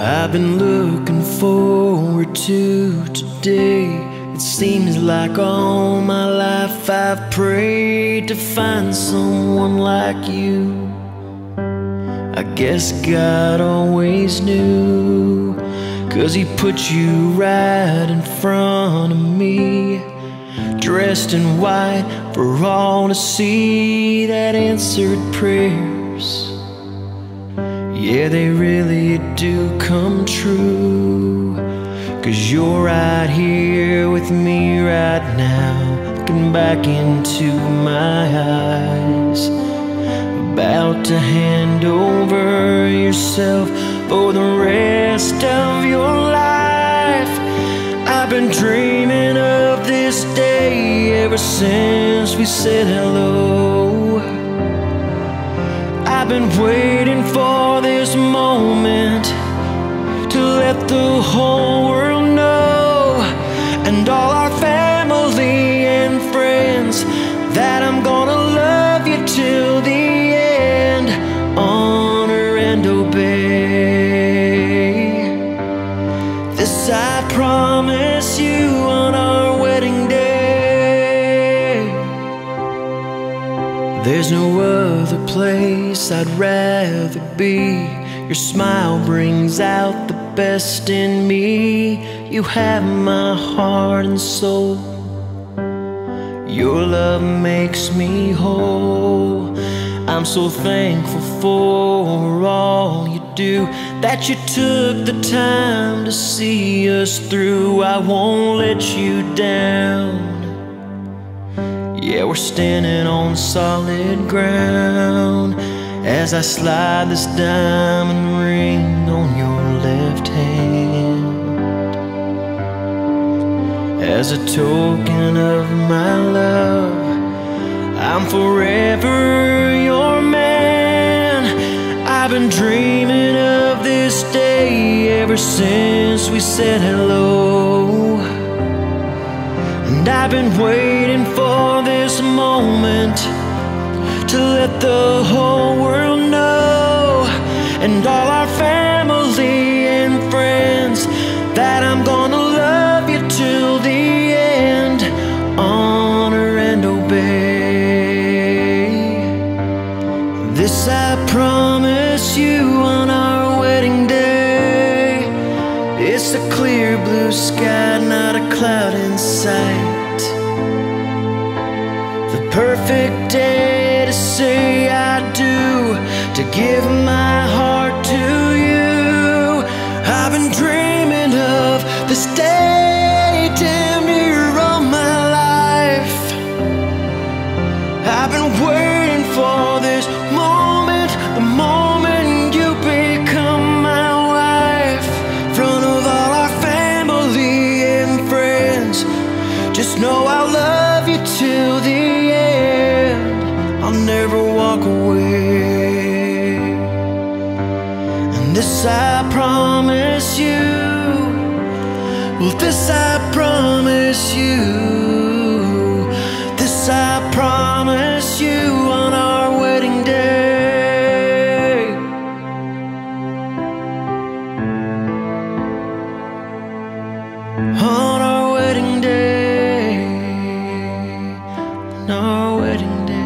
I've been looking forward to today. It seems like all my life I've prayed to find someone like you. I guess God always knew, 'cause He put you right in front of me, dressed in white for all to see, that answered prayers, yeah, they really do come true. 'Cause you're right here with me right now, looking back into my eyes, about to hand over yourself for the rest of your life. I've been dreaming of this day ever since we said hello. I've been waiting for this moment to let the whole world know, and all our family and friends, that I'm gonna love you till the end, honor and obey. This I promise you on our wedding day. There's no other place I'd rather be. Your smile brings out the best in me. You have my heart and soul. Your love makes me whole. I'm so thankful for all you do, that you took the time to see us through. I won't let you down. Yeah, we're standing on solid ground as I slide this diamond ring on your left hand, as a token of my love. I'm forever your man. I've been dreaming of this day ever since we said hello, and I've been waiting for this moment to let the whole world know, and all our family and friends, that I'm gonna love you till the end, honor and obey. This I promise you on our wedding day. It's a clear blue sky, not a cloud in sight, the perfect day to say I do, to give my heart to you. I've been dreaming of this day damn near all my life. I've been waiting for this moment, the moment you become my wife, in front of all our family and friends. Just know I'll love you till the end, I'll never walk away. And this I promise you, well, this I promise you, this I promise you on our wedding day. On our wedding day, on our wedding day.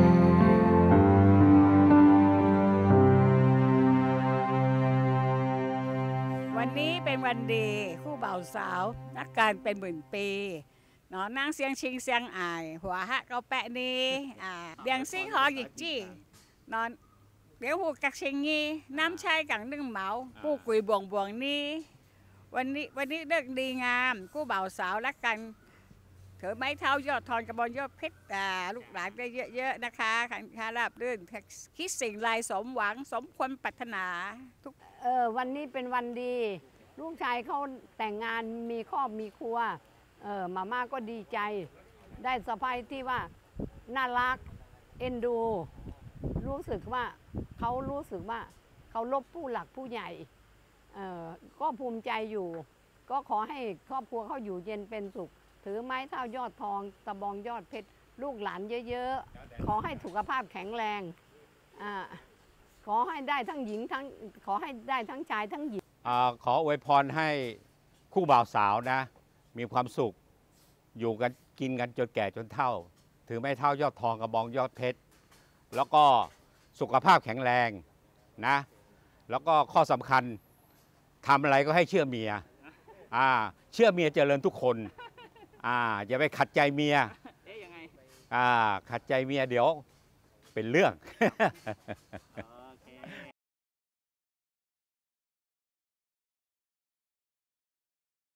วันนี้เป็นวันดีคู่บ่าวสาวรักกันเป็นหมื่นปีเนาะนางเสียงชิงเสียงอายหัวฮะเขาแปะนี้เดียงซิ่งหอหยิกจี้นอนเดี๋ยวหูกักเชงงี้น้ำชายกังนึ่งเหมาผู้กุยบวงนี้วันนี้เลิกดีงามคู่บ่าวสาวรักกันถือไม้เท้ายอดทองกระบองยอดเพชรลูกหลานได้เยอะๆนะคะขันราบรื่นคิดสิ่งไรสมหวังสมความปรารถนาทุกวันนี้เป็นวันดีลูกชายเขาแต่งงานมีครอบมีครัวมาม่าก็ดีใจได้สะใภ้ที่ว่าน่ารักเอ็นดูรู้สึกว่าเขารพผู้หลักผู้ใหญ่ก็ภูมิใจอยู่ก็ขอให้ครอบครัวเขาอยู่เย็นเป็นสุขถือไม้เท้ายอดทองตะบองยอดเพชรลูกหลานเยอะๆขอให้สุขภาพแข็งแรง ขอให้ได้ทั้งหญิงทั้งขอให้ได้ทั้งชายทั้งหญิงขออวยพรให้คู่บ่าวสาวนะมีความสุขอยู่กันกินกันจนแก่จนเฒ่าถือไม้เท่ายอดทองกระบองยอดเพชรแล้วก็สุขภาพแข็งแรงนะแล้วก็ข้อสำคัญทำอะไรก็ให้เชื่อเมียเชื่อเมียเจริญทุกคนอย่าไปขัดใจเมียยังไงขัดใจเมียเดี๋ยวเป็นเรื่อง